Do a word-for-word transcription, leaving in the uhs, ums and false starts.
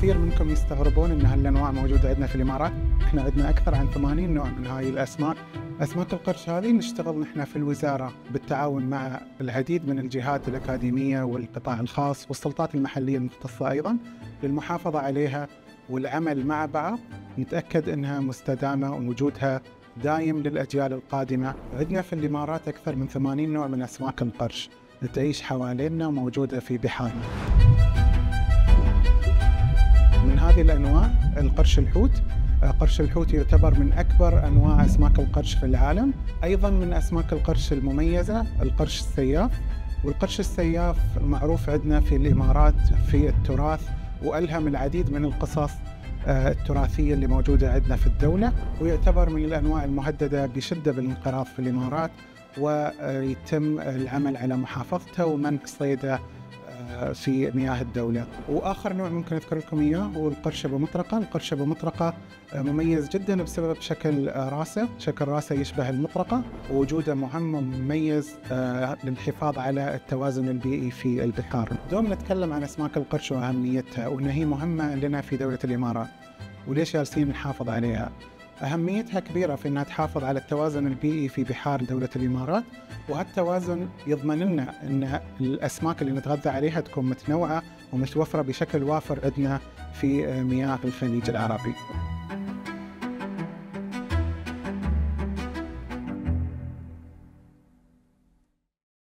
كثير منكم يستغربون ان هالانواع موجوده عندنا في الامارات. احنا عندنا اكثر عن ثمانين نوع من هاي الاسماك. اسماك القرش هذه نشتغل نحن في الوزاره بالتعاون مع العديد من الجهات الاكاديميه والقطاع الخاص والسلطات المحليه المختصه ايضا للمحافظه عليها والعمل مع بعض نتاكد انها مستدامه ووجودها دايم للاجيال القادمه. عندنا في الامارات اكثر من ثمانين نوع من اسماك القرش تعيش حوالينا وموجوده في بحارنا. من هذه الأنواع القرش الحوت. قرش الحوت يعتبر من أكبر أنواع أسماك القرش في العالم. أيضا من أسماك القرش المميزة القرش السياف. والقرش السياف معروف عندنا في الإمارات في التراث وألهم العديد من القصص التراثية اللي موجودة عندنا في الدولة، ويعتبر من الأنواع المهددة بشدة بالانقراض في الإمارات، ويتم العمل على محافظته ومنع صيده في مياه الدولة. وآخر نوع ممكن أذكر لكم إياه هو القرش أبو مطرقة. القرش أبو مطرقة مميز جدا بسبب شكل راسه، شكل راسه يشبه المطرقة، ووجوده مهم ومميز للحفاظ على التوازن البيئي في البحار. دوم نتكلم عن أسماك القرش وأهميتها وأن هي مهمة لنا في دولة الإمارات وليش جالسين نحافظ عليها. أهميتها كبيرة في أنها تحافظ على التوازن البيئي في بحار دولة الإمارات، وهالتوازن يضمن لنا أن الأسماك اللي نتغذى عليها تكون متنوعة ومتوفرة بشكل وافر عندنا في مياه الخليج العربي.